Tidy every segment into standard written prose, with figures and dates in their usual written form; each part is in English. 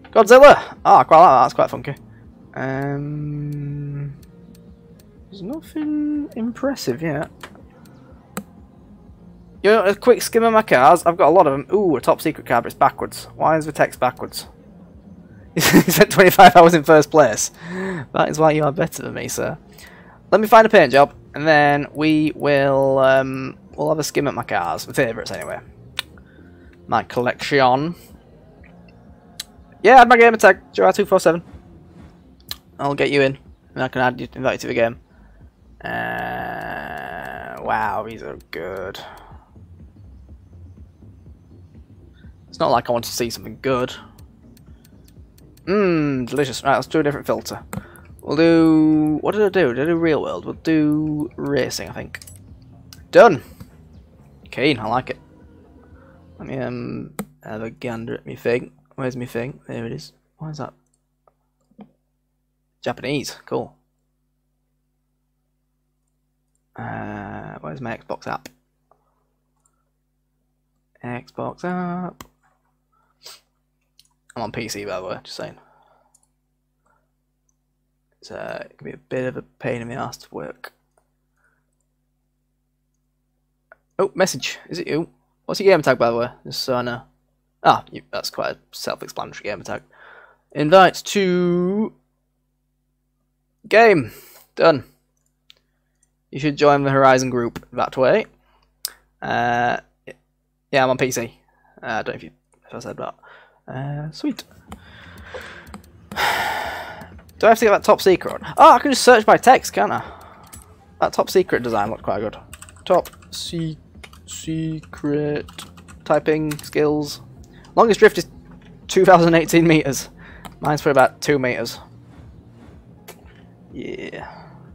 Godzilla! Oh, I quite like that, that's quite funky. There's nothing impressive yet. You know, a quick skim of my cars. I've got a lot of them. Ooh, a top secret car, but it's backwards. Why is the text backwards? He spent 25 hours in first place. That is why you are better than me, sir. Let me find a paint job, and then we will we'll have a skim at my cars. My favourites, anyway. My collection. Yeah, add my gamer tag, JoeR247. I'll get you in, and I can invite you to the game. Wow, these are good. It's not like I want to see something good. Mmm, delicious. Right, let's do a different filter. We'll do... What did I do? Did I do real world? We'll do racing, I think. Done! Keen, I like it. Let me have a gander at me thing. Where's me thing? There it is. Why is that? Japanese. Cool. Where's my Xbox app? Xbox app. I'm on PC, by the way, just saying. It's it can be a bit of a pain in the ass to work. Oh, message. Is it you? What's your gamer tag, by the way? Just so I know. Ah, that's quite a self-explanatory gamer tag. Invite to game. Done. You should join the Horizon group that way. Yeah, I'm on PC. I don't know if I said that. Sweet. Do I have to get that top secret on? Oh, I can just search by text, can't I? That top secret design looked quite good. Top secret typing skills. Longest drift is 2018 meters. Mine's for about 2 meters. Yeah.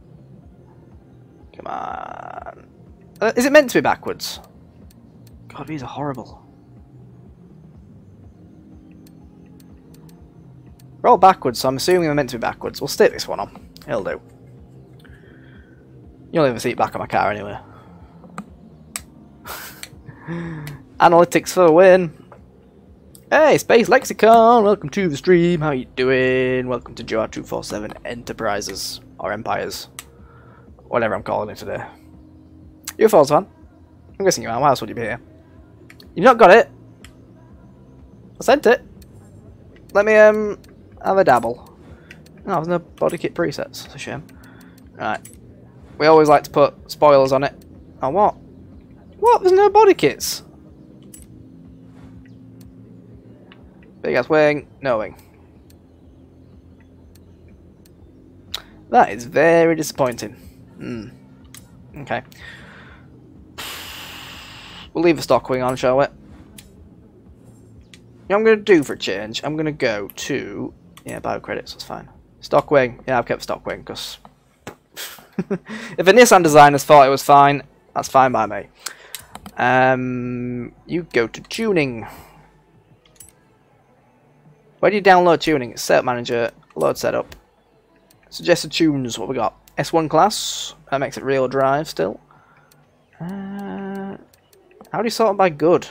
Come on. Is it meant to be backwards? God, these are horrible. They're all backwards, so I'm assuming they're meant to be backwards. We'll stick this one on. It'll do. You'll leave a seat back on my car anyway. Analytics for the win. Hey, Space Lexicon! Welcome to the stream. How you doing? Welcome to JoeR247 Enterprises. Or Empires. Whatever I'm calling it today. You're a Forza fan? I'm guessing you are. Why else would you be here? You've not got it? I sent it. Let me have a dabble. No, there's no body kit presets. It's a shame. Right. We always like to put spoilers on it. Oh, what? What? There's no body kits? Big ass wing. No wing. That is very disappointing. Okay. We'll leave the stock wing on, shall we? You know what I'm going to do for a change? I'm going to go to... Yeah, bio credits, that's fine. Stock wing. Yeah, I've kept stock wing, because... if the Nissan designers thought it was fine, that's fine by me. You go to tuning. Where do you download tuning? It's setup manager, load setup. Suggested tunes, what we got? S1 class, that makes it real drive still. How do you sort them by good?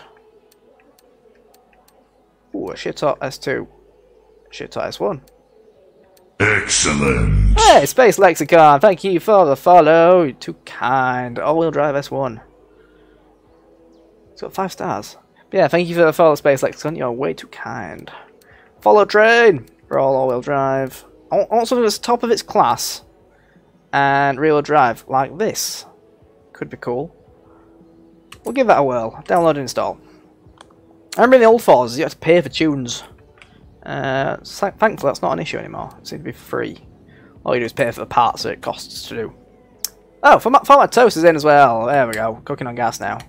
Ooh, a shit hot S2. Shit hot S1. Excellent. Hey, Space Lexicon, thank you for the follow. You're too kind. All-wheel drive S1. It's got 5 stars. But yeah, thank you for the follow, Space Lexicon. You're way too kind. Follow train for all-wheel drive. I want something that's top of its class and rear-wheel drive like this. Could be cool. We'll give that a whirl. Download and install. I remember in the old Forzas you had to pay for tunes. Thankfully that's not an issue anymore. It seems to be free. All you do is pay for the parts that it costs to do. Oh, for my toast is in as well. There we go. Cooking on gas now.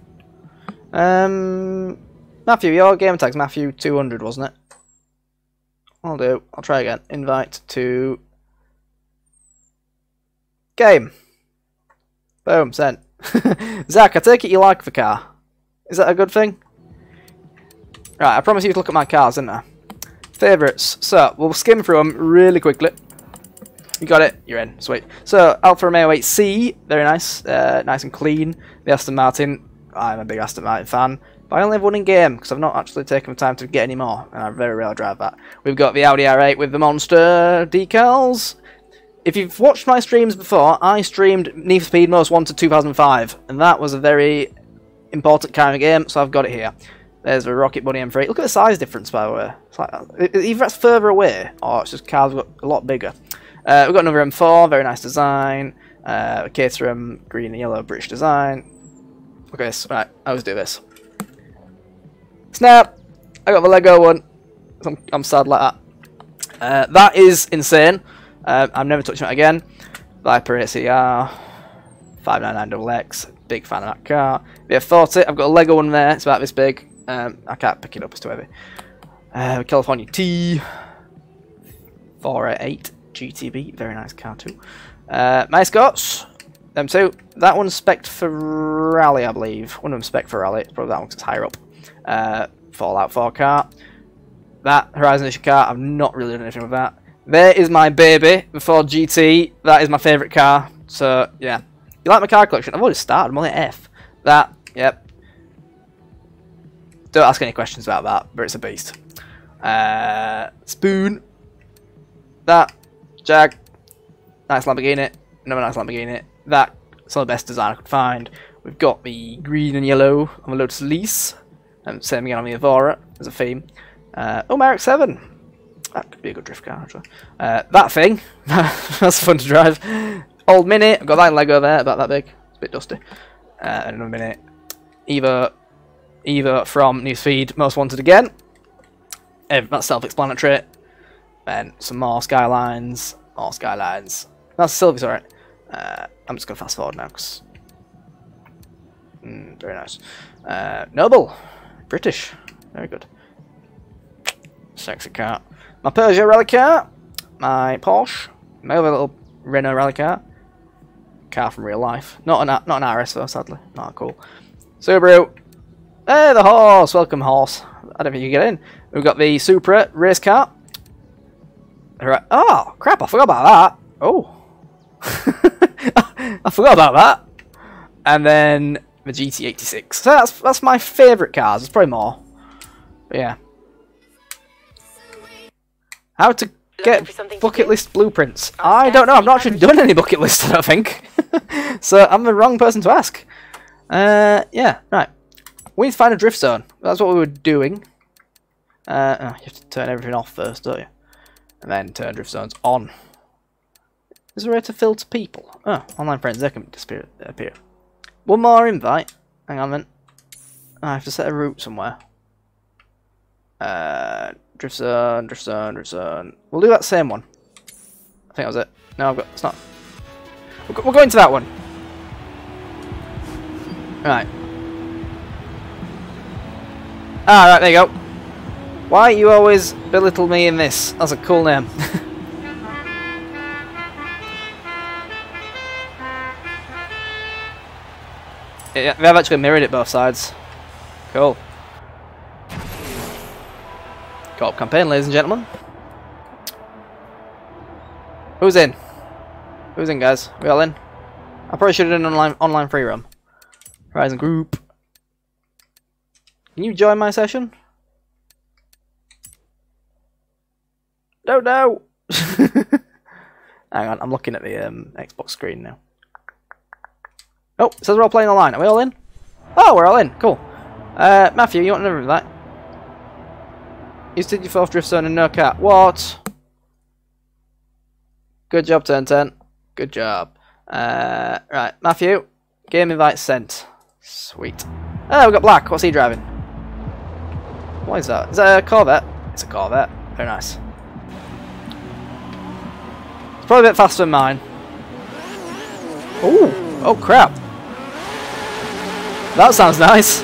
Matthew, your game tag's Matthew 200, wasn't it? I'll do. I'll try again. Invite to game. Boom, sent. Zach, I take it you like the car. Is that a good thing? Right, I promise you to look at my cars, didn't I? Favourites. So, we'll skim through them really quickly. You got it? You're in. Sweet. So, Alfa Romeo 8C. Very nice. Nice and clean. The Aston Martin. I'm a big Aston Martin fan. But I only have one in game because I've not actually taken the time to get any more, and I very rarely drive that. We've got the Audi R8 with the monster decals. If you've watched my streams before, I streamed Need for Speed Most Wanted 2005, and that was a very important kind of game, so I've got it here. There's a Rocket Bunny M3. Look at the size difference, by the way. It's like, either that's further away, or it's just cars got a lot bigger. We've got another M4, very nice design. Caterham, green and yellow, British design. Look at this. Right, I always do this. Snap! I got the Lego one. I'm sad like that. That is insane. I'm never touching it again. Viper ACR, 599XX. Big fan of that car. VF40. I've got a Lego one there. It's about this big. I can't pick it up. It's too heavy. California T. 488 GTB. Very nice car too. My Scots. Them two. That one's spec'd for rally, I believe. One of them spec'd for rally. It's probably that one because it's higher up. Fallout 4 car. That Horizon Edition car, I've not really done anything with that. There is my baby, the Ford GT. That is my favourite car. So, yeah. You like my car collection? I've already started. I'm only at F. That, yep. Don't ask any questions about that, but it's a beast. Spoon. That. Jag. Nice Lamborghini. Another nice Lamborghini. That. It's all the best design I could find. We've got the green and yellow on the Lotus Elise. And same again on the Evora as a theme. Oh, Mark 7. That could be a good drift car, actually. That thing. That's fun to drive. Old Mini. I've got that in Lego there, about that big. It's a bit dusty. And another Mini. Either from Newsfeed Most Wanted again. That's self-explanatory. Then some more Skylines. More Skylines. That's Sylvie's alright. I'm just going to fast forward now, because... very nice. Noble. British. Very good. Sexy car. My Peugeot rally car. My Porsche. My other little Renault rally car. Car from real life. Not an RS though, sadly. Not cool. Subaru. Hey, the horse. Welcome, horse. I don't think you get in. We've got the Supra race car. Oh, crap. I forgot about that. Oh. I forgot about that. And then the GT86. So that's my favourite cars. There's probably more. But yeah. How to get bucket list blueprints? I don't know. I've not actually done any bucket lists, I don't think. So I'm the wrong person to ask. Yeah, right. We need to find a drift zone. That's what we were doing. You have to turn everything off first, don't you? And then turn drift zones on. Is there a way to filter people? Oh, online friends, they can appear. One more invite. Hang on then. I have to set a route somewhere. Drift zone, drift zone, drift zone. We'll do that same one. I think that was it. No, I've got. It's not. We're going to that one. Right. Ah, right, there you go. Why you always belittle me in this? That's a cool name. Yeah, they have actually mirrored it both sides. Cool. Co-op campaign, ladies and gentlemen. Who's in? Who's in, guys? We all in? I probably should have done an online free roam. Horizon group. Can you join my session? No. Hang on, I'm looking at the Xbox screen now. Oh, it says we're all playing online. Are we all in? Oh, we're all in. Cool. Matthew, you want to know that? You did your fourth drift zone and no cat. What? Good job, Turn 10. Good job. Right, Matthew. Game invite sent. Sweet. Oh, we've got Black. What's he driving? What is that? Is that a Corvette? It's a Corvette. Very nice. It's probably a bit faster than mine. Ooh. Oh, crap. That sounds nice.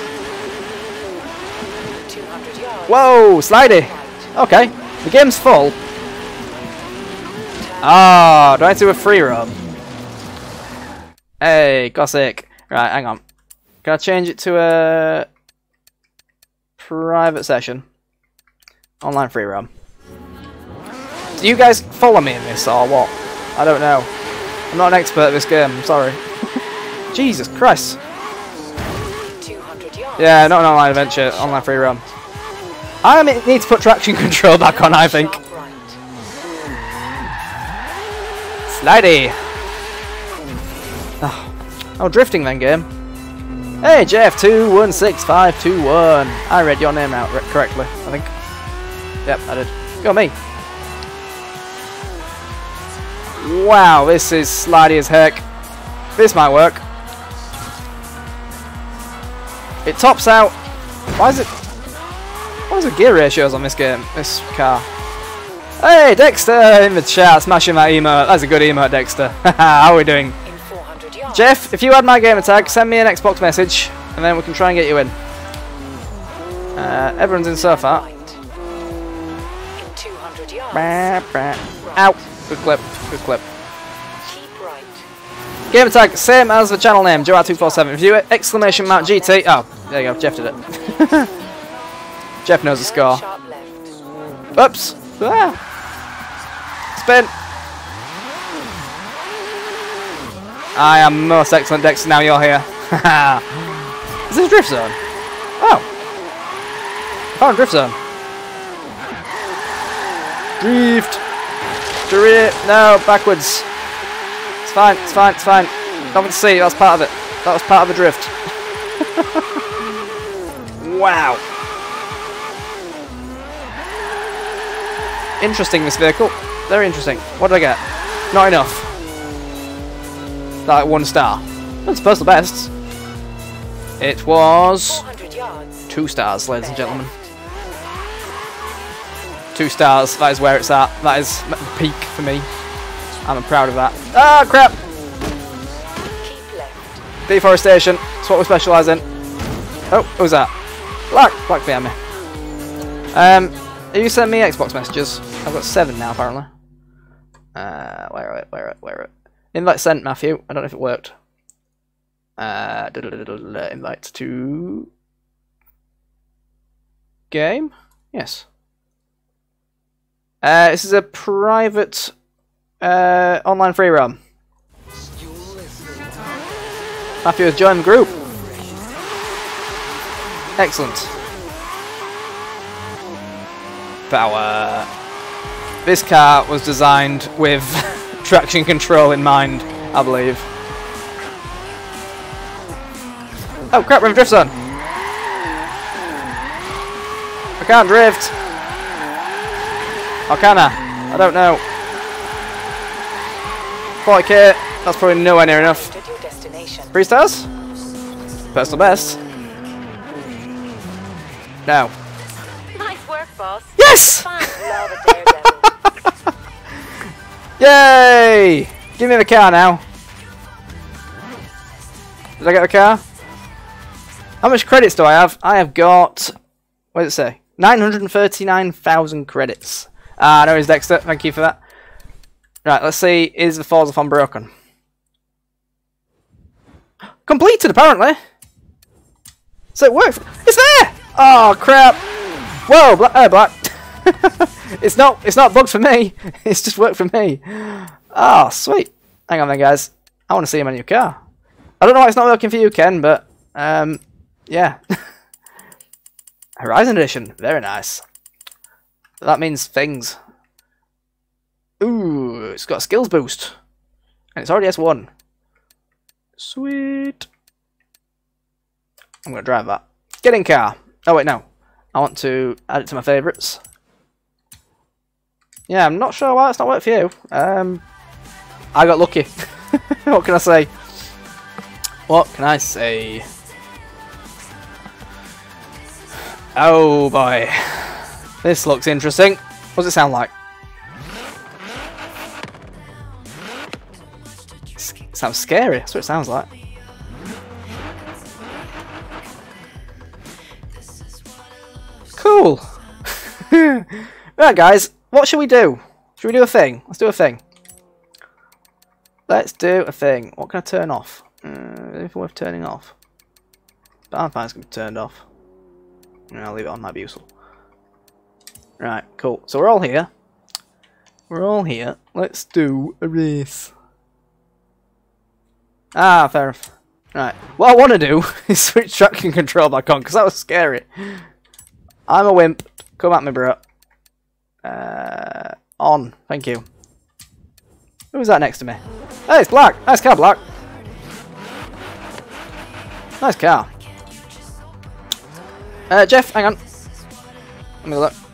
Whoa, slidey. Okay, the game's full. Ah, do I have to do a free roam? Hey, Cossack. Right, hang on. Can I change it to a private session? Online free roam. Do you guys follow me in this or what? I don't know. I'm not an expert at this game, I'm sorry. Jesus Christ. Yeah, not an online adventure, online free roam. I need to put traction control back on, I think. Slidey! Oh, drifting then, game. Hey, JoeR247. I read your name out correctly, I think. Yep, I did. Go me. Wow, this is slidey as heck. This might work. It tops out. Why is it? What is the gear ratios on this game? This car. Hey, Dexter in the chat, smashing that emote. That's a good emote, Dexter. How are we doing? Jeff, if you had my gamer tag, send me an Xbox message, and then we can try and get you in. Everyone's in so far. Ow! Good clip. Good clip. Gamer tag, same as the channel name, JoeR247. If you exclamation mark GT. Oh, there you go. Jeff did it. Jeff knows the score. Oops. Ah. Spin. I am most excellent, Dexter. Now you're here. Is this a drift zone? Oh. Oh, drift zone. Drift. No, backwards. It's fine. It's fine. It's fine. Nothing to see. That's part of it. That was part of the drift. Wow. Interesting, this vehicle. Very interesting. What did I get? Not enough. Like 1 star. That's personal best. It was 2 stars, ladies and gentlemen. 2 stars. That is where it's at. That is the peak for me. I'm proud of that. Ah, crap! Deforestation. That's what we specialise in. Oh, what was that? Black behind me. You send me Xbox messages. I've got 7 now, apparently. Where are it? Invite sent, Matthew. I don't know if it worked. Invite to game. Yes. This is a private online free roam. Matthew has joined the group. Excellent. Power. This car was designed with traction control in mind, I believe. Oh crap, we're in drift zone. I can't drift. Or can I? I don't know. 40k, that's probably nowhere near enough. 3 stars? Personal best. No. Nice work, boss. Yes! Yay! Give me the car now. Did I get the car? How much credits do I have? I have got... What does it say? 939,000 credits. Ah, no, it's Dexter. Thank you for that. Right, let's see. Is the Forza phone broken? Completed, apparently. So it worked. It's there! Oh, crap. Whoa, black. It's not bugged for me. It's just worked for me. Oh, sweet. Hang on then, guys. I want to see my new car. I don't know why it's not working for you, Ken, but yeah. Horizon Edition. Very nice. That means things. Ooh, it's got a skills boost. And it's already S1. Sweet. I'm going to drive that. Get in car. Oh, wait, no. I want to add it to my favourites. Yeah, I'm not sure why it's not worked for you. I got lucky. What can I say? What can I say? Oh boy. This looks interesting. What does it sound like? It sounds scary. That's what it sounds like. Cool. Right, guys. What should we do? Should we do a thing? Let's do a thing. Let's do a thing. What can I turn off? Anything worth turning off? Barnfire's going to be turned off. I'll leave it on, might be useful. Right, cool. So we're all here. We're all here. Let's do a race. Ah, fair enough. Right. What I want to do is switch traction control back on, because that was scary. I'm a wimp. Come at me, bro. On. Thank you. Who's that next to me? Hey, it's Black. Nice car, Black. Nice car. Jeff, hang on. Let me look.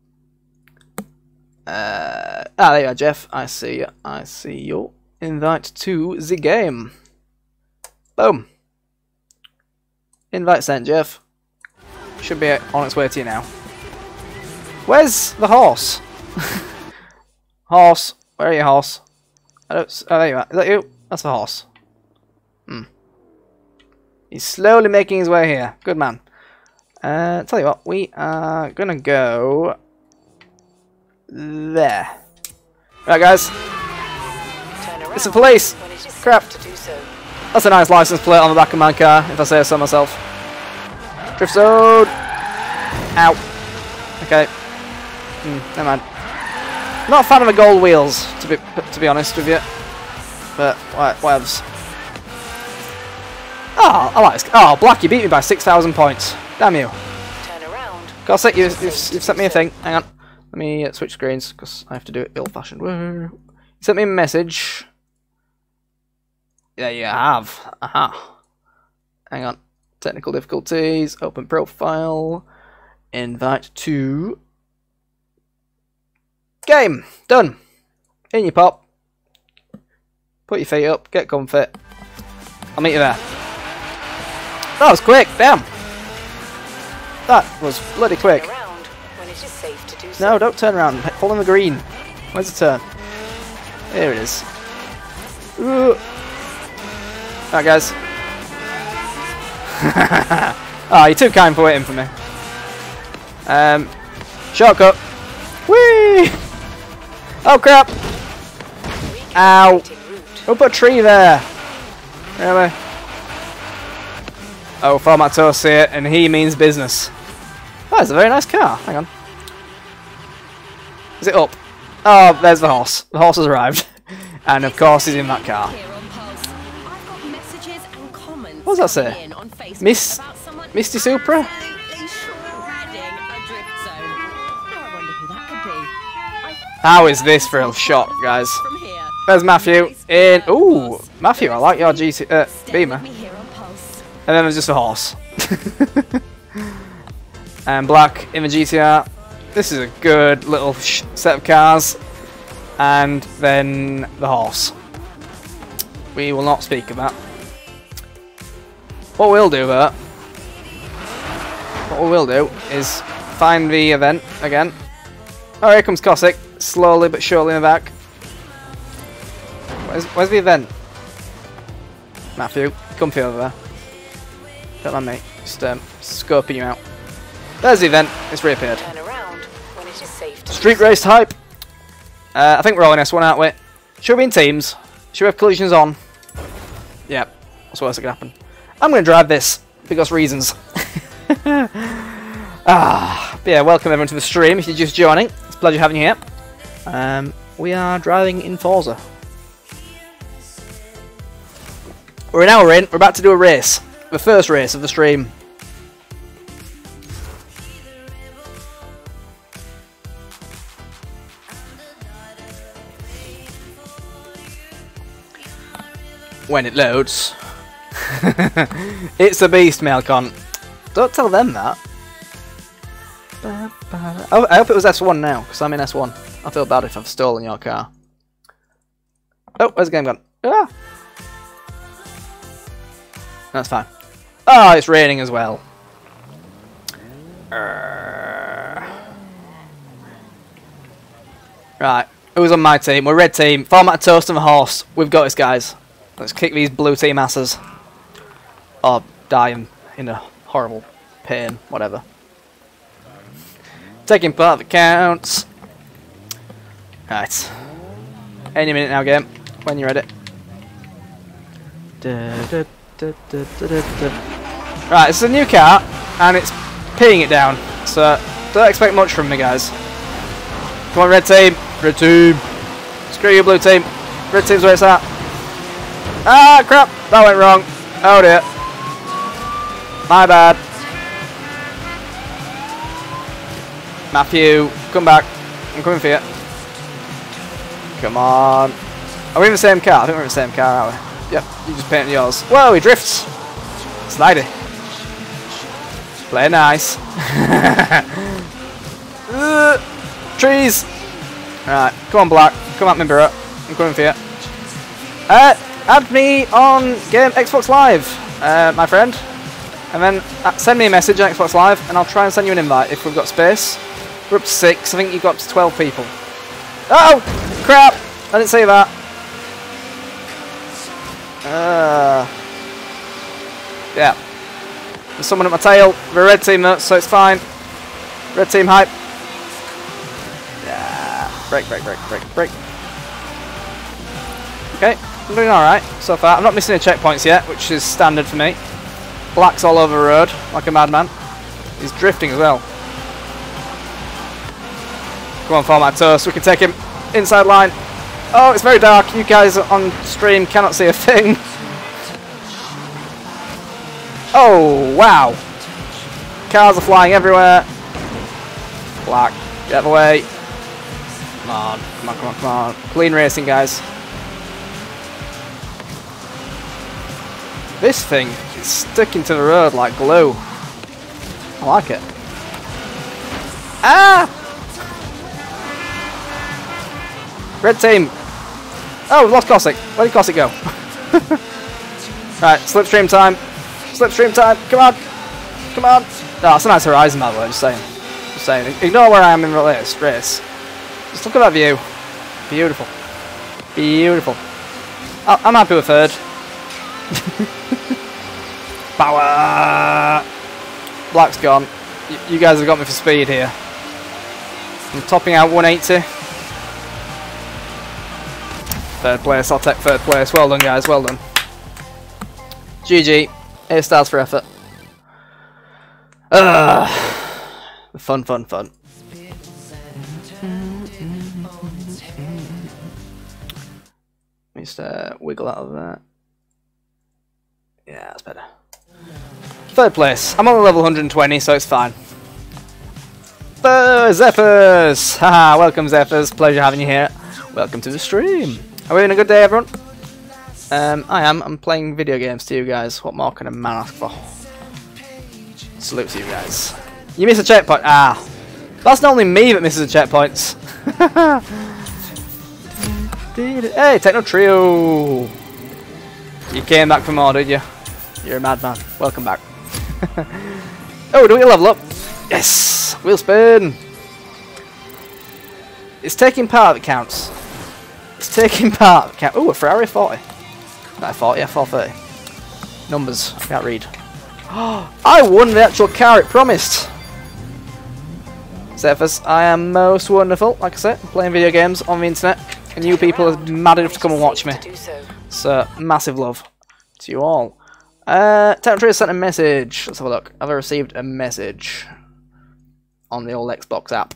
There you are, Jeff. I see you. I see you. Invite to the game. Boom. Invite sent, Jeff. Should be on its way to you now. Where's the horse? Horse. Where are you, horse? I don't. Oh, there you are. Is that you? That's the horse. He's slowly making his way here. Good man. Tell you what, we are gonna go there. Right, guys. It's the police. Crap. That's a nice license plate on the back of my car, if I say so myself. Drift zone. Ow. Okay. Never mind. Not a fan of the gold wheels, to be honest with you. But whatevs. Oh, I like this. Oh, Black, you beat me by 6,000 points. Damn you. Turn around. Gossip, you've sent me a thing. Hang on. Let me switch screens, because I have to do it old-fashioned. You sent me a message. Yeah, you have. Aha. Hang on. Technical difficulties. Open profile. Invite to game. Done. In you pop. Put your feet up. Get comfy. I'll meet you there. That was quick. Damn. That was bloody quick. Turn around when it is safe to do so. No, don't turn around. Follow the green. Where's the turn? Here it is. Alright, guys. Oh, you're too kind for waiting for me. Shortcut. Whee! Oh crap! Ow! Don't put a tree there. Really? Oh, format toast here, and he means business. Oh, it's a very nice car. Hang on. Is it up? Oh, there's the horse. The horse has arrived. And of course he's in that car. What does that say? Misty Supra? How is this for a shot, guys? There's Matthew in. Ooh, Matthew, I like your Beamer. And then there's just a horse. And Black in the GTR. This is a good little set of cars. And then the horse. We will not speak of that. What we'll do, though, is find the event again. Oh, here comes Cossack, slowly but surely in the back. Where's the event? Matthew, comfy over there. Don't mind me, just scoping you out. There's the event, it's reappeared. Turn around when it is safe to Street race type. I think we're all in S1, aren't we? Should we be in teams? Should we have collisions on? Yep, that's worse that could happen. I'm going to drive this, because reasons. But yeah, welcome everyone to the stream if you're just joining. It's a pleasure having you here. We are driving in Forza. We're an hour in, we're about to do a race. The first race of the stream. When it loads. It's a beast, Melcon. Don't tell them that. Oh, I hope it was S1 now, because I'm in S1. I feel bad if I've stolen your car. Oh, where's the game gone? Ah! That's fine. Oh, it's raining as well. Right, who's on my team? We're red team. Format toast and the horse. We've got this, guys. Let's kick these blue team asses. Or die in a horrible pain, whatever. Taking part that counts. Right. Any minute now, game. When you're ready. Right, it's a new car, and it's peeing it down. So, don't expect much from me, guys. Come on, red team. Red team. Screw you, blue team. Red team's where it's at. Ah, crap. That went wrong. Oh dear. My bad. Matthew, come back. I'm coming for you. Come on. Are we in the same car? I think we're in the same car, aren't we? Yep, you just painted yours. Whoa, he drifts. Slidey. Play nice. Trees. Right, come on, Black. Come at me, bro. I'm coming for you. Add me on Xbox Live, my friend. And then send me a message on Xbox Live, and I'll try and send you an invite if we've got space. We're up to 6. I think you've got up to 12 people. Oh, crap! I didn't see that. Yeah. There's someone at my tail. We're a red team though, so it's fine. Red team hype. Yeah. Break. Okay, I'm doing alright so far. I'm not missing any checkpoints yet, which is standard for me. Black's all over the road, like a madman. He's drifting as well. Come on, format toast. We can take him inside line. Oh, it's very dark. You guys on stream cannot see a thing. Oh, wow. Cars are flying everywhere. Black, get out of the way. Come on. Clean racing, guys. This thing is sticking to the road like glue. I like it. Ah! Red team. Oh, we've lost Cossack. Where did Cossack go? Right, slipstream time. Come on. Oh, it's a nice horizon, by the way. Just saying. Ignore where I am in the race. Just look at that view. Beautiful. I'm happy with third. Power. Black's gone. You guys have got me for speed here. I'm topping out 180. Third place. I'll take third place. Well done, guys. Well done. GG. 8 stars for effort. Fun. Let me just wiggle out of that. Yeah, that's better. Third place. I'm on level 120, so it's fine. Zephyrs! Haha, welcome Zephyrs. Pleasure having you here. Welcome to the stream. Are we having a good day, everyone? I am. I'm playing video games to you guys. What more can a man ask for? Salute to you guys. You miss a checkpoint. Ah. That's not only me that misses the checkpoints. Hey, Techno Trio. You came back for more, did you? You're a madman. Welcome back. Oh, do we level up? Yes! Wheel spin! It's taking part that counts. Oh, a Ferrari 40. No, 40, yeah, 430. Numbers, I can't read. I won the actual car it promised! Zephyrs, I am most wonderful, like I said, playing video games on the internet, and you people are mad enough to come and watch me. So, massive love to you all. Techno sent a message. Let's have a look. Have I received a message on the old Xbox app?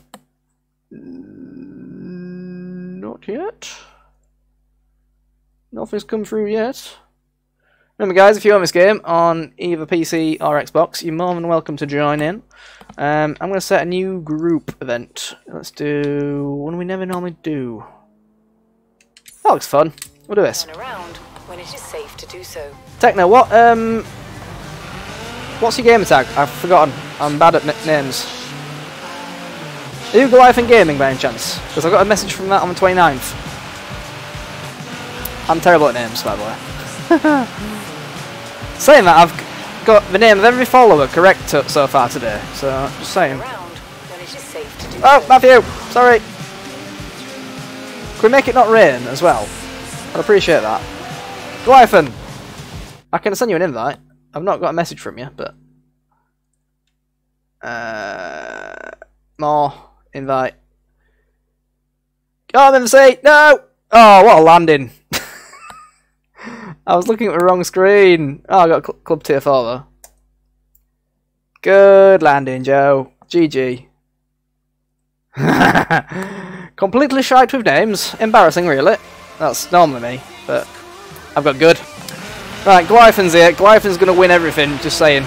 Not yet. Nothing's come through yet. Remember, guys, if you own this game on either PC or Xbox, you're more than welcome to join in. I'm going to set a new group event. Let's do one we never normally do. That looks fun. We'll do this. When it is safe to do so. Techno, what's your gamer tag? I've forgotten. I'm bad at names. Are you Goliath in Gaming by any chance? Because I got a message from that on the 29th. I'm terrible at names, by the way. Saying that, I've got the name of every follower correct so far today. So, just saying. Oh, Matthew! Sorry! Can we make it not rain as well? I'd appreciate that. Goliathan! I can send you an invite. I've not got a message from you, but... more. Invite. Oh, I'm in the seat! No! Oh, what a landing! I was looking at the wrong screen. Oh, I got Club Tier 4 though. Good landing, Joe. GG. Completely shite with names. Embarrassing, really. That's normally me, but I've got good. Right, Glyphon's here. Glyphon's going to win everything, just saying.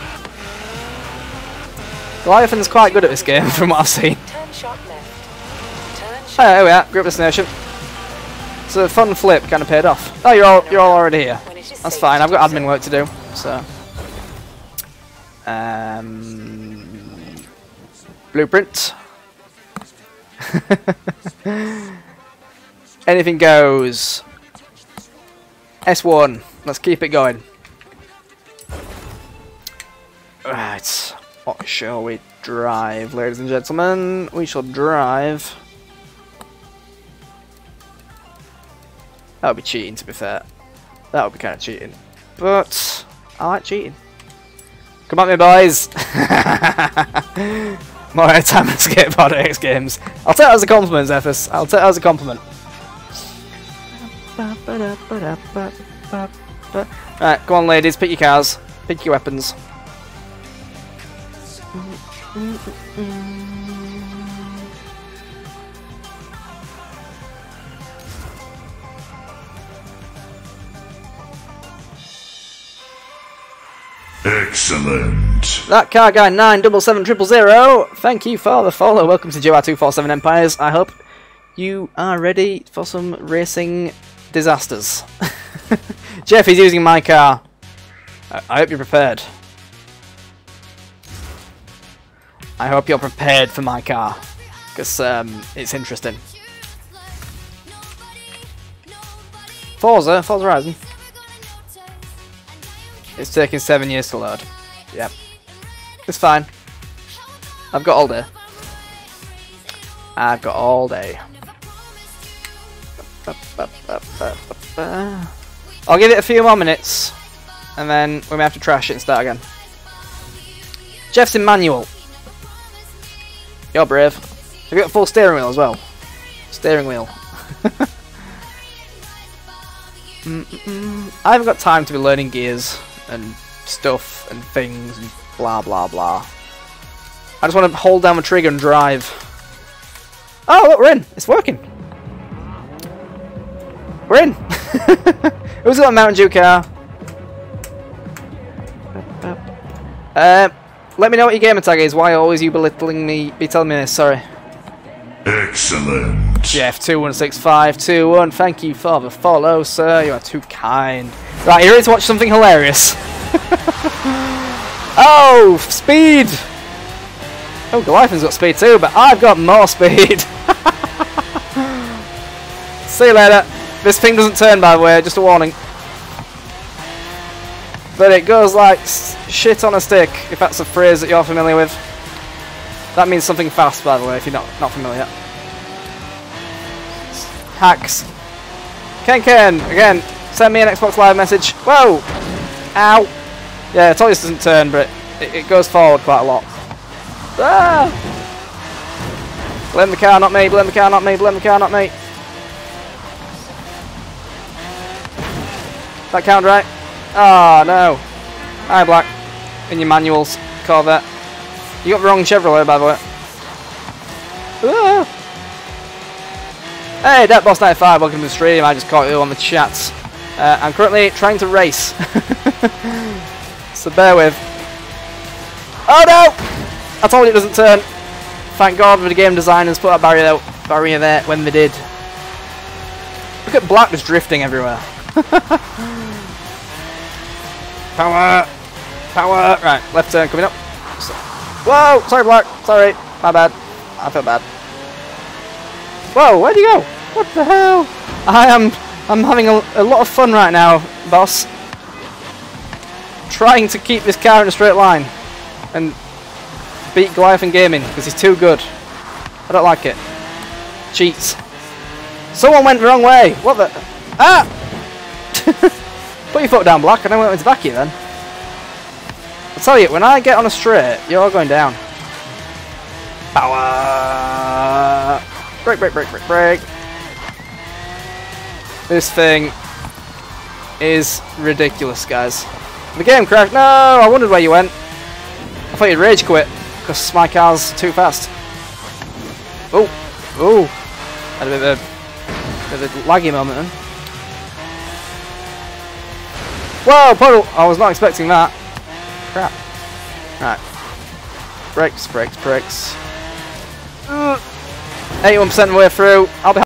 Glyphon's quite good at this game, from what I've seen. Turn sharp left. Turn Oh, sharp. there we are. Group destination. So the fun flip kind of paid off. Oh, you're all already here. That's fine. I've got admin work to do. So, blueprint. Anything goes. S1. Let's keep it going. Right. What shall we drive, ladies and gentlemen? We shall drive. That would be cheating, to be fair. That would be kind of cheating. But I like cheating. Come at me, boys. More airtime on skateboard at X Games. I'll take that as a compliment, Zephyrus. I'll take that as a compliment. Right, go on, ladies. Pick your cars. Pick your weapons. Excellent. That car guy 977000, thank you for the follow. Welcome to JoeR247 Empires. I hope you are ready for some racing disasters. Jeff is using my car. I hope you're prepared. I hope you're prepared for my car, because it's interesting. Forza Horizon. It's taking 7 years to load. Yep. It's fine. I've got all day. I've got all day. I'll give it a few more minutes, and then we may have to trash it and start again. Jeff's in manual. You're brave. Have you got full steering wheel as well? Steering wheel. I haven't got time to be learning gears and stuff and things and blah blah blah. I just want to hold down the trigger and drive. Oh, look, we're in. It's working. We're in. Who's got a Mountain Dew car? Let me know what your gamer tag is. Why always you belittling me? Be telling me this. Sorry. Excellent. Jeff216521, thank you for the follow, sir. You are too kind. Right, you're ready to watch something hilarious. Oh, speed! Oh, Goliath's got speed too, but I've got more speed. See you later. This thing doesn't turn, by the way, just a warning. But it goes like shit on a stick, if that's a phrase that you're familiar with. That means something fast, by the way, if you're not familiar. Hacks. Ken, again, send me an Xbox Live message. Whoa! Ow! Yeah, I told you this doesn't turn, but it goes forward quite a lot. Ah! Blame the car, not me, blame the car, not me, blame the car, not me. That count right? Ah, oh, no. Hi, Black. In your manuals, Corvette. You got the wrong Chevrolet, by the way. Ah! Hey, DeckBoss95, welcome to the stream. I just caught you on the chats. I'm currently trying to race. So bear with. Oh no! I told you it doesn't turn. Thank God the game designers put that barrier there when they did. Look at Black just drifting everywhere. Power! Power! Right, left turn coming up. Whoa! Sorry, Black. Sorry. My bad. I feel bad. Whoa, where'd you go? What the hell? I'm having a lot of fun right now, boss. Trying to keep this car in a straight line and beat Goliath in gaming because he's too good. I don't like it. Cheats. Someone went the wrong way. What the? Ah! Put your foot down, Black. I don't want to back you then. I'll tell you, when I get on a straight, you're going down. Power! Break, break, break, break, break. This thing is ridiculous, guys. The game crashed. No, I wondered where you went. I thought you'd rage quit because my car's too fast. Oh, oh, had a bit of a laggy moment then. Whoa, puddle! I was not expecting that. Crap. Right. Brakes, brakes, brakes. 81% of the way through. I'll be